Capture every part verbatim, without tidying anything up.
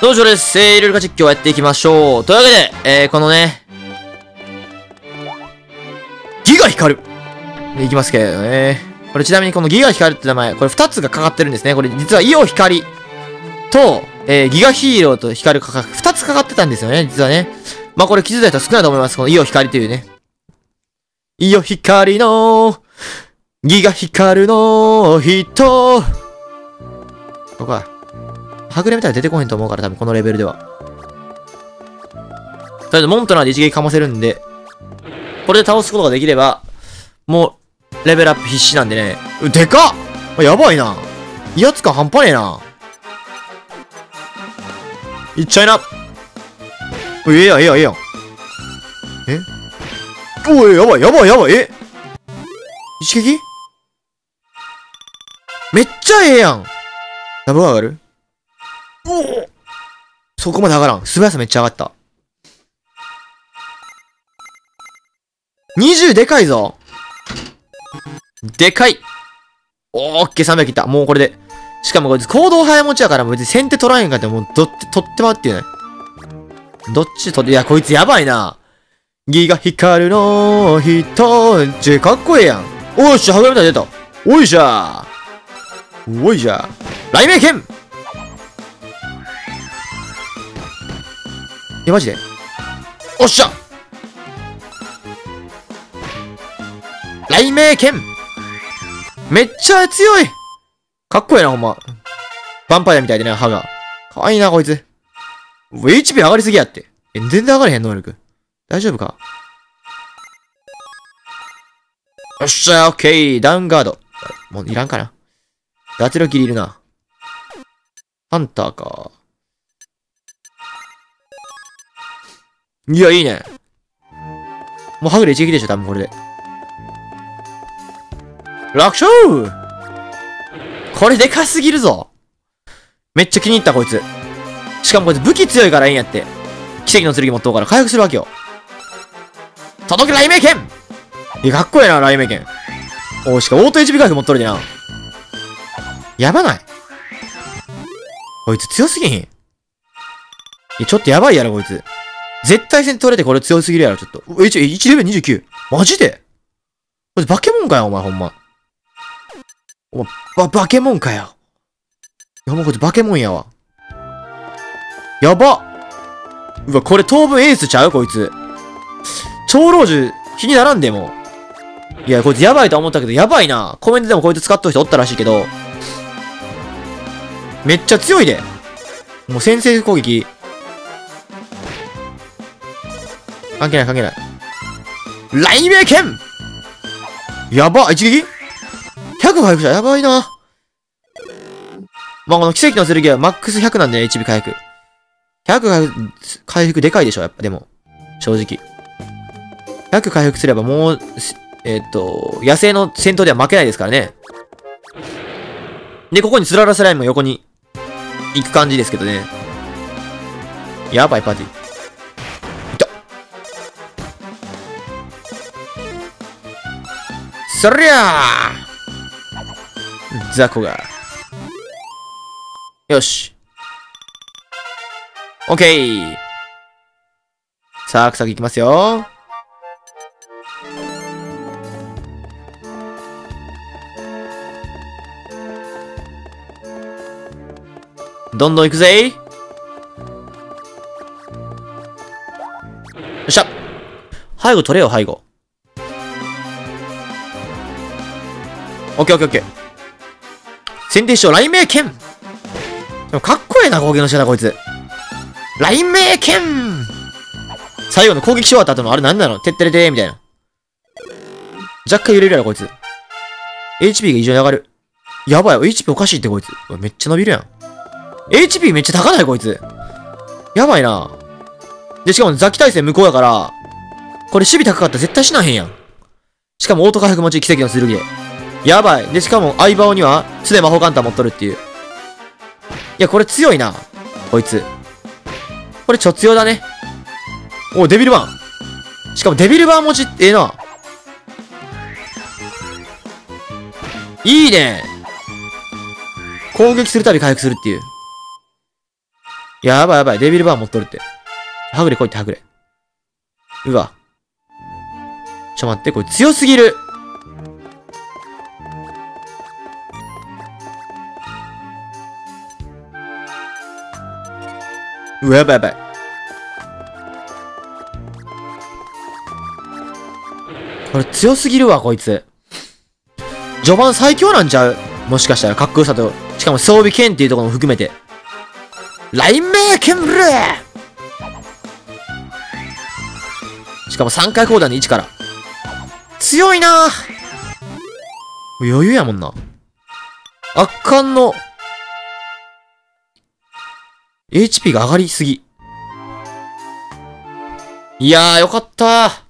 どうも、ショーです。えー、いろいろ実況をやっていきましょう。というわけで、えー、このね、ギガ光るいきますけどね。これちなみにこのギガ光るって名前、これふたつがかかってるんですね。これ実はイオ光と、えー、ギガヒーローと光るかか、ふたつかかってたんですよね、実はね。まあこれ気づいた人少ないと思います。このイオ光というね。イオ光の、ギガ光るの人。ここか。はぐれみたいに出てこへんと思うから、多分このレベルでは。とりあえず、モントナーで一撃かませるんで、これで倒すことができれば、もう、レベルアップ必至なんでね。う、でかっやばいな。威圧感半端ねえな。いっちゃいな。う、ええやん、ええやん、ええやん。えおい、やばい、やばい、やばい、え一撃めっちゃええやん。ダブル上がるおおそこまで上がらん。素早さめっちゃ上がった。にじゅうでかいぞ。でかい。オーケーさんびゃくいった。もうこれで。しかもこいつ行動早持ちやから別に先手取らへんかってもうどって、取ってまうっていうね。どっち取って、いやこいつやばいな。ギガ光るの人。ちょ、かっこええやん。おいしゃ、はぐれみたいに出た。おいしゃ。おいしゃ。雷鳴剣え、マジでおっしゃ雷鳴剣めっちゃ強いかっこいいな、ほんま。ヴァンパイアみたいでね、歯が。かわいいな、こいつ。エイチピー 上がりすぎやって。え、全然上がれへん、能力。大丈夫かよっしゃ、オッケー。ダウンガード。もういらんかな。脱力切りいるな。ハンターか。いや、いいね。もうはぐれ一撃でしょ、多分これで。楽勝これでかすぎるぞ。めっちゃ気に入った、こいつ。しかもこいつ武器強いからいいんやって。奇跡の剣持っとうから回復するわけよ。届け雷鳴剣いや、かっこいいな、雷鳴剣。おー、しかもオート エイチピー 回復持っとるでな。やばないこいつ強すぎひん。いや、ちょっとやばいやろ、こいつ。絶対戦取れてこれ強すぎるやろ、ちょっと。え、ちょ、いちレベルにじゅうきゅう。マジでこれ化け物かよ、お前、ほんま。お前、ば、化け物かよ。いや、もうこいつ化け物やわ。やばうわ、これ当分エースちゃうこいつ。長老樹、気にならんでも。いや、こいつやばいと思ったけど、やばいな。コメントでもこいつ使っとる人おったらしいけど。めっちゃ強いで。もう先制攻撃。関係ない関係ない。雷鳴剣やば一撃 ?ひゃく 回復者やばいな。まあ、この奇跡の剣はマックスひゃくなんでね、エイチピー 回復。ひゃく回復、回復でかいでしょ、やっぱ、でも。正直。ひゃく回復すればもう、えー、っと、野生の戦闘では負けないですからね。で、ここにスララスライムも横に行く感じですけどね。やばい、パーティー。そりゃーザコが。よし。オッケー。サクサクいきますよ。どんどん行くぜ。よっしゃ。背後取れよ、背後。オッケーオッケーオッケー。先手師匠、雷鳴剣でもかっこええな、攻撃の仕方、こいつ。雷鳴剣最後の攻撃し終わった後のあれなんなのてってれてーみたいな。若干揺れるやろ、こいつ。エイチピー が異常に上がる。やばい、エイチピー おかしいって、こいつ。めっちゃ伸びるやん。エイチピー めっちゃ高ない、こいつ。やばいな。で、しかもザキ耐性無効やから、これ守備高かったら絶対死なへんやん。しかもオート回復持ち奇跡の剣で。やばい。で、しかも、相棒には、常魔法カンタ持っとるっていう。いや、これ強いな。こいつ。これちょ強だね。お、デビルバーン。しかもデビルバーン持ちってええな。いいね。攻撃するたび回復するっていう。 やばいやばい。デビルバーン持っとるって。はぐれ来いってはぐれ。うわ。ちょ待って、これ強すぎる。うわ、やばいやばい。これ強すぎるわ、こいつ。序盤最強なんちゃう？もしかしたら、かっこよさと、しかも装備剣っていうところも含めて。雷鳴剣ブルー！しかもさんかい砲弾でいちから。強いなぁ。余裕やもんな。圧巻の、エイチピー が上がりすぎ。いやー、よかったー。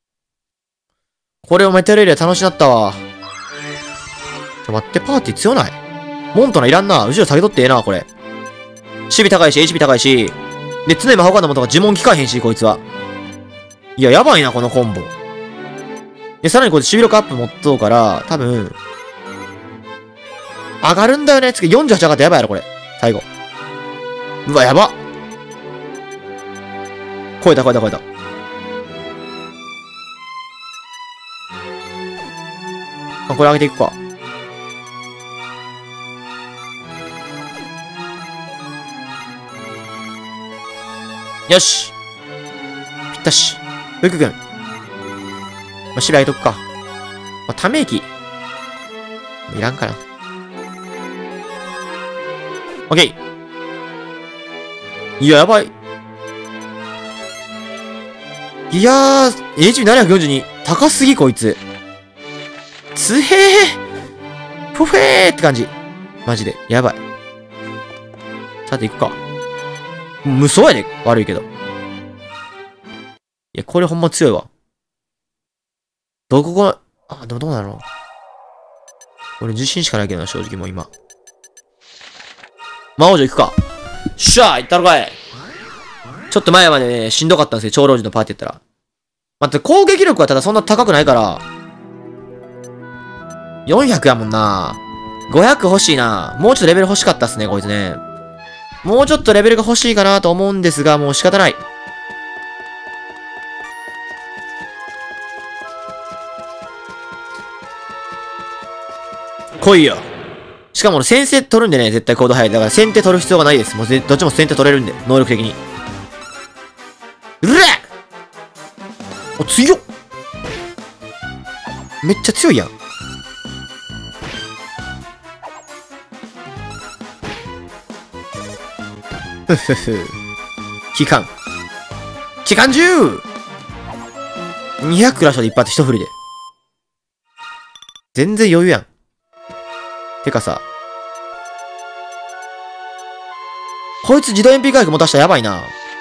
これをメタルエリア楽しなったわ。ちょ、待って、パーティー強ない？モントナいらんな。後ろ下げとってええな、これ。守備高いし、エイチピー 高いし。で、常に魔法カードもとか呪文効かへんし、こいつは。いや、やばいな、このコンボ。で、さらにこれ守備力アップ持っとうから、多分、上がるんだよね。次よんじゅうはち上がってやばいやろ、これ。最後。うわ、やば。超えた、超えた、超えた。あ、これ上げていくか。よし。ぴったし。ふくくん。まあ、守備上げとくか。まあ、ため息。いらんかな。オッケー。いや、やばい。いやー、エイチピーななひゃくよんじゅうに。高すぎ、こいつ。つへー。ふふえーって感じ。マジで。やばい。さて、行くか。無双やで。悪いけど。いや、これほんま強いわ。どこが、あ、でもどうなの？俺自信しかないけどな、正直もう今。魔王女行くか。しゃー行ったろかい。ちょっと前までね、しんどかったんですよ、長老寺のパーティーやったら。待って、攻撃力はただそんな高くないから。よんひゃくやもんな。ごひゃく欲しいな。もうちょっとレベル欲しかったっすね、こいつね。もうちょっとレベルが欲しいかなと思うんですが、もう仕方ない。来いよ。しかも俺先手取るんでね、絶対コード早い。だから先手取る必要がないです。もうどっちも先手取れるんで、能力的に。うれ！お、強っ！めっちゃ強いやん。ふふふ。機関。機関銃 !にひゃく クラッシュで一発一振りで。全然余裕やん。てかさ。こいつ自動 エムピー 回復持たしたらやばいな。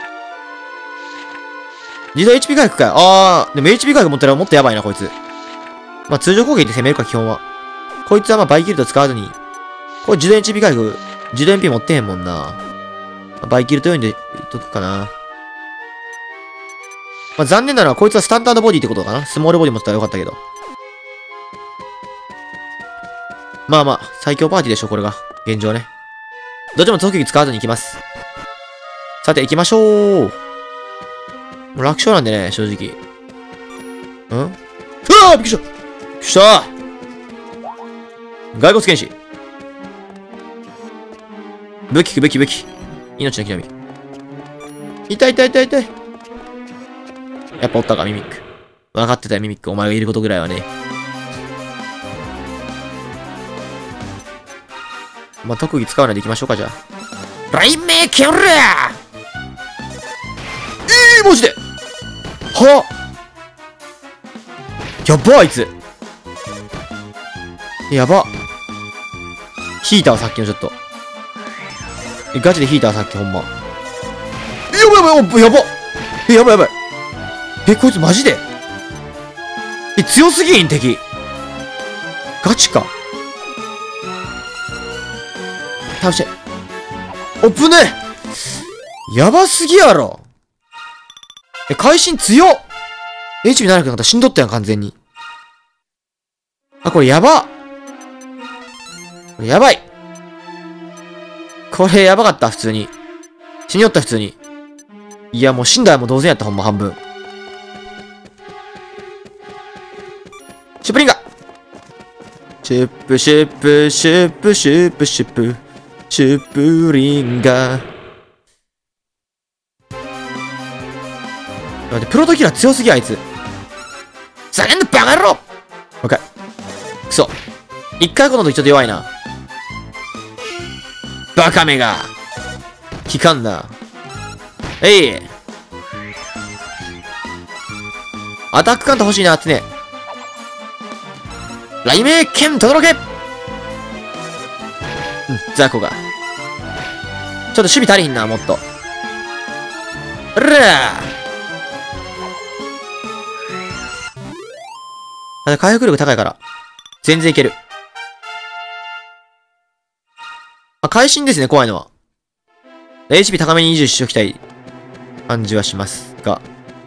自動 エイチピー 回復かよ。あー、でも エイチピー 回復持ったらもっとやばいな、こいつ。まあ、通常攻撃で攻めるか、基本は。こいつはまあ、バイキルト使わずに。これ自動 エイチピー 回復、自動 エムピー 持ってへんもんな。バイキルトよんで言っとくかな。まあ、残念なのはこいつはスタンダードボディってことかな。スモールボディ持ってたらよかったけど。まあまあ、最強パーティーでしょ、これが。現状ね。どっちも特技使わずに行きます。さて、行きましょう。もう楽勝なんでね、正直。ん？うわー！びっくりした！びっくりした！骸骨剣士。武器武器武器。命の木の実。痛い痛い痛い痛い。やっぱおったか、ミミック。分かってたよ、ミミック。お前がいることぐらいはね。まあ、特技使わないでいきましょうか、じゃあ。雷鳴剣ルー！えー、マジではぁやば、あいつ。やば。ヒーターはさっきのちょっと。え、ガチでヒーターさっきほんま。え、やばいやばいやばえ、やばいやばい。え、こいつマジでえ、強すぎん、敵。ガチか。倒して。おっぶねえやばすぎやろ。え、会心強っ !エイチピーななひゃく なかったら死んどったやん、完全に。あ、これやばこれやばいこれやばかった、普通に。 死によった、普通に。いや、もう死んだらもう同然やった、ほんま半分。シュプリンガシュップシュップシュップシュップシュップシュップリンガ待って、プロトキラー強すぎ、あいつ。ざけんな、バカ野郎！もう一回。くそ。一回この時ちょっと弱いな。バカめが。効かんな。えい。アタックカウント欲しいな、ってね。雷鳴剣とどろけ！うん、ザコが。ちょっと守備足りひんな、もっと。うらぁ回復力高いから。全然いける。あ、会心ですね、怖いのは。エイチピー 高めに維持しておきたい感じはしますが。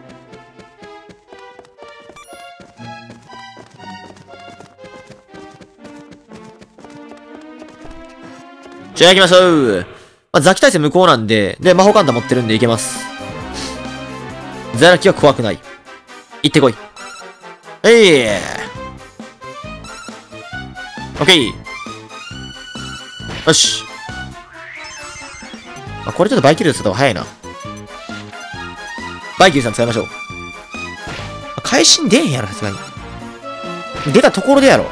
じゃあ行きましょう。まあ、ザキ耐性無効なんで、で、魔法カンタ持ってるんでいけます。ザラキは怖くない。行ってこい。えい、ー。オッケー。よし。あ、これちょっとバイキル使った方が早いな。バイキルさん使いましょう。会心出んやろ、さすがに。出たところでやろ。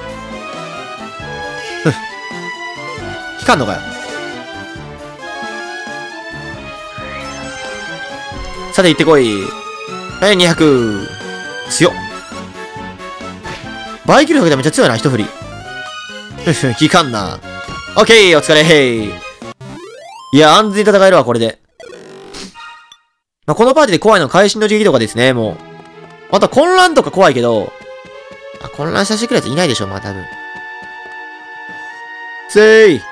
ふっ。引かんのかよ。さて行ってこい。はい、にひゃく。強っ。バイキルかけたらめっちゃ強いな、一振り。ふふ、引かんな。オッケー、お疲れ、へい。いや、安全に戦えるわ、これで。まあ、このパーティーで怖いのは会心の時期とかですね、もう。また混乱とか怖いけど、あ、混乱させてくるやついないでしょ、まあ多分。せーい。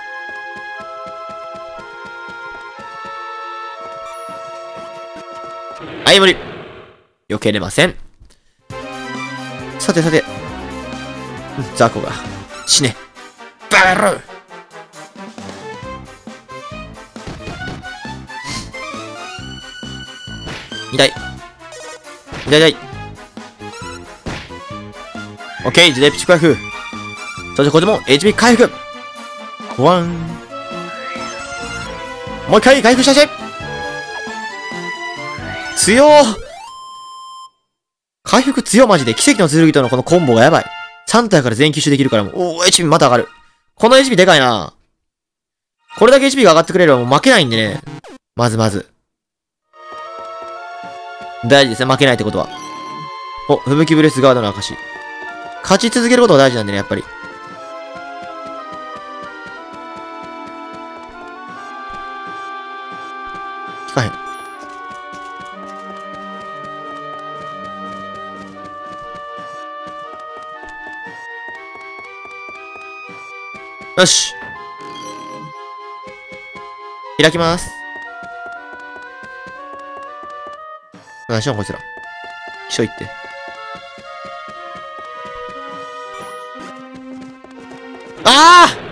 はい、無理。避けれません。さてさて。ザコが。死ね。バカ野郎！痛い。痛い痛い。オッケー、自動 エイチピー 回復。そしてこっちも エイチピー 回復。ワン。もう一回回復したし。強ー。回復強マジで。奇跡の剣とのこのコンボがやばい。さん体から全吸収できるからもう、おー、エイチピー また上がる。この エイチピー でかいな。これだけ エイチピー が上がってくれればもう負けないんでね。まずまず。大事ですね、負けないってことは。お、吹雪ブレスガードの証。勝ち続けることが大事なんでね、やっぱり。効かへん。よし。開きます。何しよう、こいつら。気象行って。ああ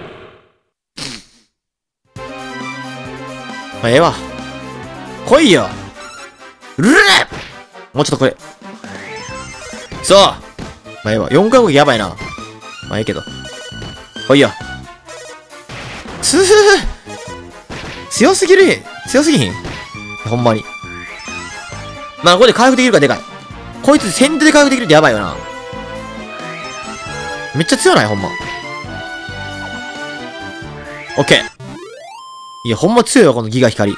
まあ、ええわ。来いよ。うるれもうちょっとこれ。そうまあ、ええわ。よんかい動きやばいな。まあ、ええけど。来いよ。つぅ強すぎる強すぎひんほんまに。まあ、ここで回復できるからでかい。こいつ先手で回復できるってやばいよな。めっちゃ強ないほんま。オッケー。いや、ほんま強いわ、このギガ光。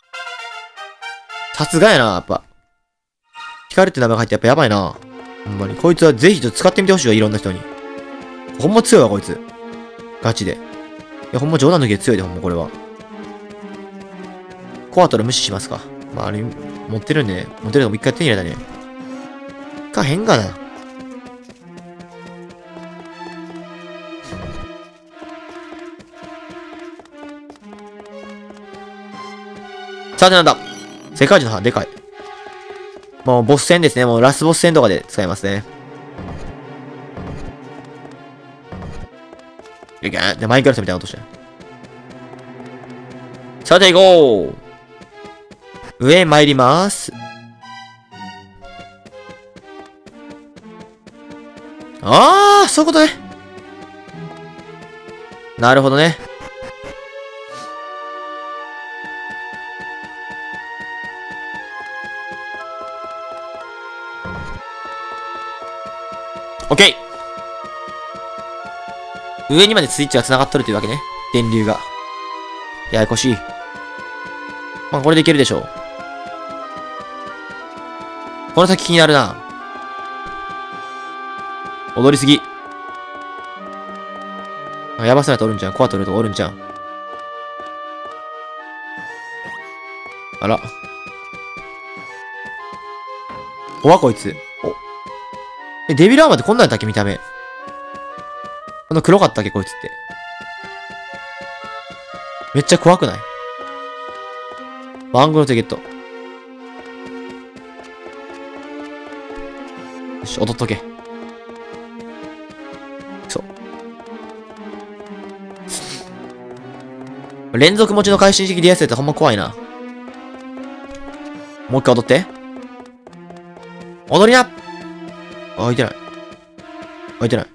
さすがやな、やっぱ。光って名前が入ってやっぱやばいな。ほんまに。こいつはぜひちょっと使ってみてほしいわ、いろんな人に。ほんま強いわ、こいつ。ガチで。いや、ほんま冗談抜きで強いで、ほんまこれは。コアトル無視しますか。まあ、あれ、持ってるんで、ね、持ってるのも一回手に入れたね。かへんがな。さてなんだ。世界一の歯、でかい。もうボス戦ですね。もうラスボス戦とかで使いますね。いけん。で、マインクラフトみたいな音して。さて行こう。 上へ参ります。あー、そういうことね。なるほどね。オッケー。上にまでスイッチが繋がっとるというわけね。電流が。ややこしい。まあ、これでいけるでしょう。この先気になるな。踊りすぎ。あ、やばそうなやつおるんじゃん。コア取るとおるんじゃん。あら。怖こいつ。お。え、デビルアーマーってこんなんやったっけ見た目。こんな黒かったっけこいつって。めっちゃ怖くない？ワンゴのテゲット。よし、踊っとけ。そう。連続持ちの会心式ディアスやったらほんま怖いな。もう一回踊って。踊りな！あ、開いてない。開いてない。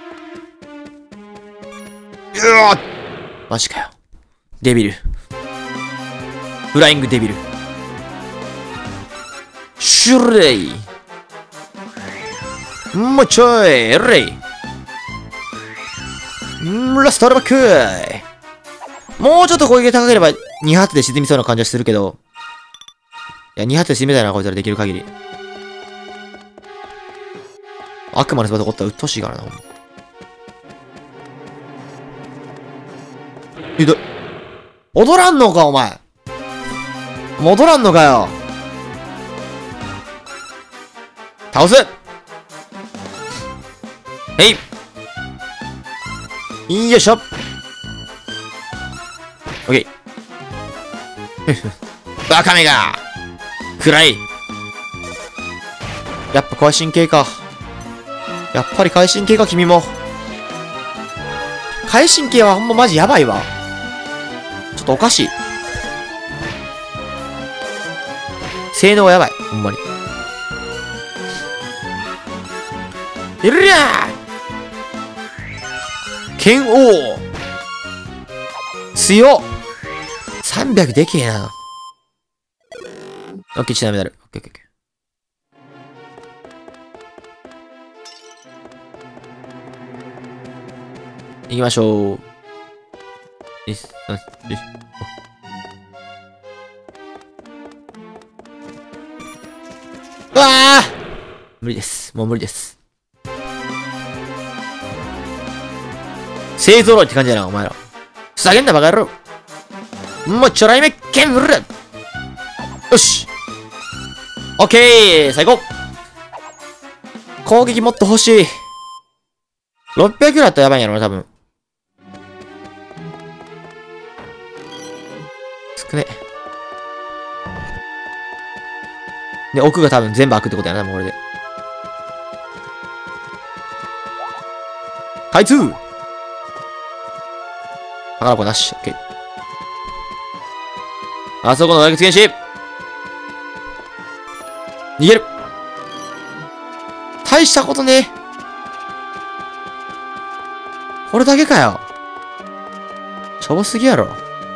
うわー！マジかよ。デビル。フライングデビル。シュレイ。もうちょい、エレイ。んラストアルバック。もうちょっと攻撃が高ければに発で沈みそうな感じはするけど。いや、に発で沈めたいな、こいつらできる限り。悪魔の姿おったらうっとうしいからな、ほんま。ひどい。踊らんのか、お前。戻らんのかよ。倒す。えい。よいしょ。オッケー。バカめが。暗い。やっぱ快進系か。やっぱり快進系か、君も。快進系はほんまマジやばいわ。ちょっとおかしい。性能がやばい。ほんまに。いるりゃー剣王強っ !さんびゃく でけえな。オッケー、ちなみになる。オッケーオッケー。行きましょう。いっ、さん、よし。うわあ無理です。もう無理です。勢揃いって感じやな、お前ら。ふざけんな、バカ野郎。もうちょらいめっけん、うるよしオッケー最高攻撃もっと欲しい。ろっぴゃくぐらいだったらやばいんやろな、多分。少ね。で、奥が多分全部開くってことやな、もうこれで。開通宝箱なし。オッケー。あそこの大月原始逃げる大したことねえ。これだけかよ。しょぼすぎやろ。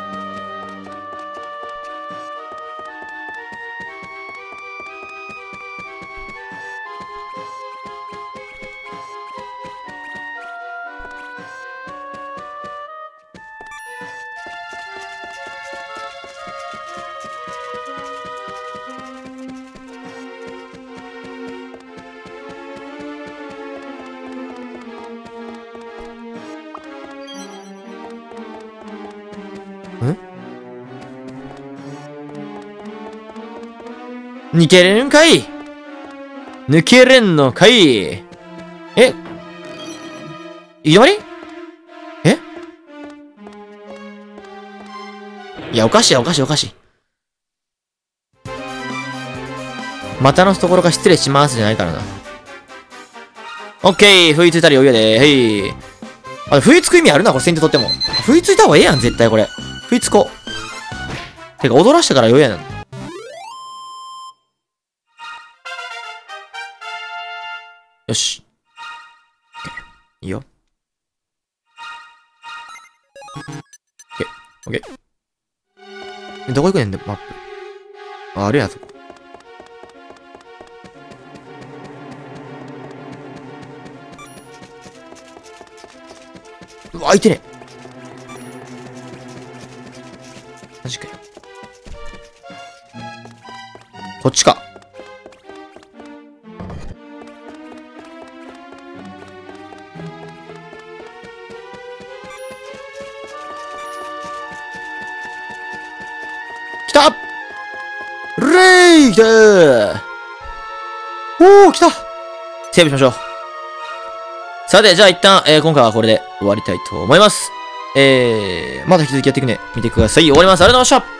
抜けれんかい抜けれんのかいえいきなりえいや、おかしい、おかしい、おかしい。またのところが失礼しますじゃないからな。オッケー不意ついたら余裕で。へい。あ、不意つく意味あるな、これ先手取っても。不意ついた方がええやん、絶対これ。不意つこう。てか、踊らしてから余裕やな。 よし。いいよ。オッケー。オッケー。どこ行くねんで、マップ。あ、あれやぞ。うわ、開いてねえ。マジかよ。こっちか。来たレイ来たーおー来たセーブしましょう。さて、じゃあ一旦、えー、今回はこれで終わりたいと思います。えー、まだ引き続きやっていくね。見てください。終わります。ありがとうございました。